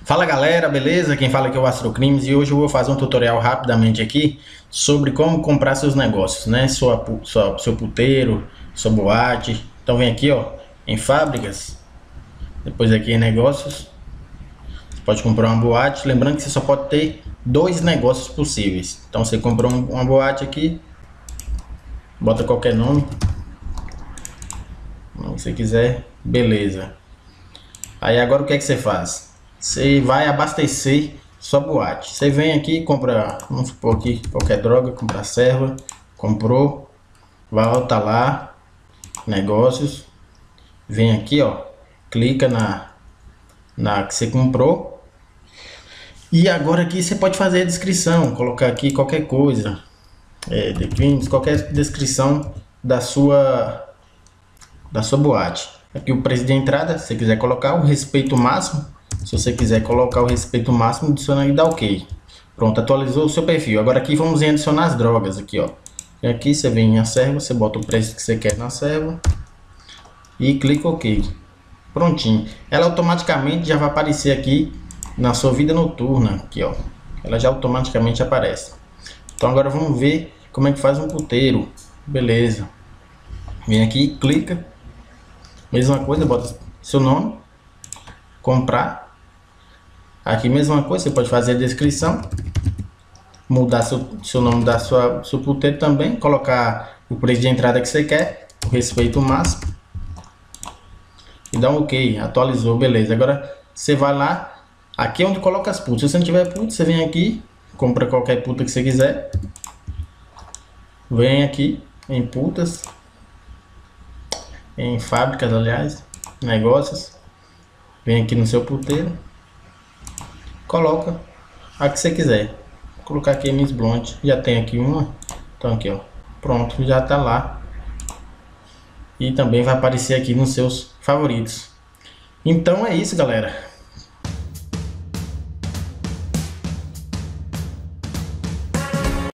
Fala galera, beleza? Quem fala aqui é o Astrocrimes e hoje eu vou fazer um tutorial rapidamente aqui sobre como comprar seus negócios, né? Seu puteiro, sua boate. Então vem aqui, ó, em fábricas, depois aqui em negócios. Você pode comprar uma boate, lembrando que você só pode ter dois negócios possíveis. Então você comprou uma boate aqui, bota qualquer nome, se você quiser, beleza. Aí agora o que é que você faz? Você vai abastecer sua boate. Você vem aqui, compra, vamos supor aqui, qualquer droga, comprar serva, comprou, volta lá, negócios, vem aqui, ó, clica na que você comprou. E agora aqui você pode fazer a descrição, colocar aqui qualquer coisa, The Creams, qualquer descrição da sua boate. Aqui o preço de entrada, se você quiser colocar o respeito máximo, se você quiser colocar o respeito máximo, adiciona e dá OK. Pronto, atualizou o seu perfil. Agora aqui vamos em adicionar as drogas aqui, ó. E aqui você vem em serva, você bota o preço que você quer na serva e clica OK. Prontinho. Ela automaticamente já vai aparecer aqui na sua vida noturna, aqui, ó. Ela já automaticamente aparece. Então agora vamos ver como é que faz um puteiro. Beleza. Vem aqui, clica. Mesma coisa, bota seu nome, comprar. Aqui mesma coisa, você pode fazer a descrição, mudar seu nome da seu puteiro também, colocar o preço de entrada que você quer, o respeito máximo e dá um OK, atualizou, beleza. Agora você vai lá, aqui é onde coloca as putas. Se você não tiver puta, você vem aqui, compra qualquer puta que você quiser, vem aqui em putas, em fábricas, aliás, negócios, vem aqui no seu puteiro, coloca a que você quiser. Vou colocar aqui Miss Blonde, já tem aqui uma, então aqui, ó, pronto, já tá lá e também vai aparecer aqui nos seus favoritos. Então é isso, galera.